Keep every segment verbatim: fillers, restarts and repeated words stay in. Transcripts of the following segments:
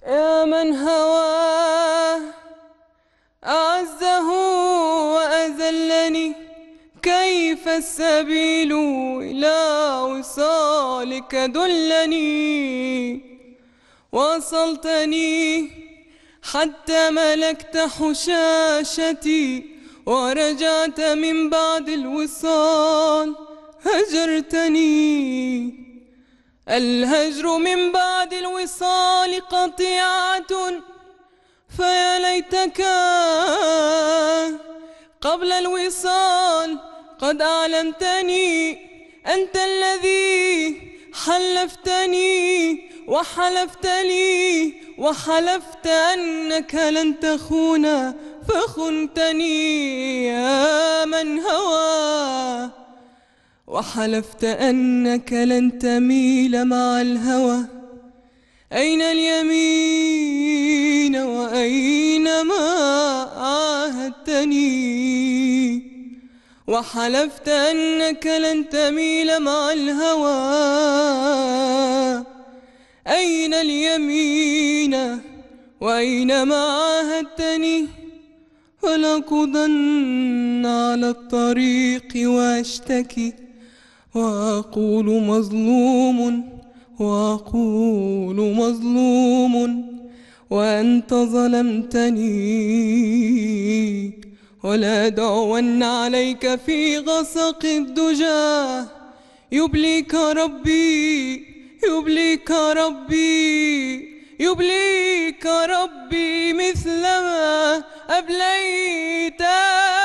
يا من هواه أعزه وأذلني، كيف السبيل إلى وصالك؟ دلني. وصلتني حتى ملكت حشاشتي، ورجعت من بعد الوصال هجرتني. الهجر من بعد الوصال قطيعة، فيا ليتك قبل الوصال قد أعلمتني. أنت الذي حلفتني وحلفت لي وحلفت أنك لن تخون فخنتني. يا من هوى وحلفت أنك لن تميل مع الهوى، أين اليمين وأين ما عاهدتني؟ وحلفت أنك لن تميل مع الهوى، أين اليمين وأين ما عاهدتني؟ ولأقودن على الطريق وأشتكي وأقول مظلوم وأقول مظلوم وأنت ظلمتني. ولا أدعون عليك في غسق الدجى، يبليك ربي يبليك ربي يبليك ربي مثلما أبليتني.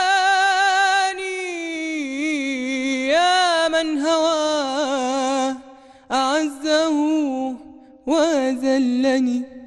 يا من هواه أعزه وأذلني.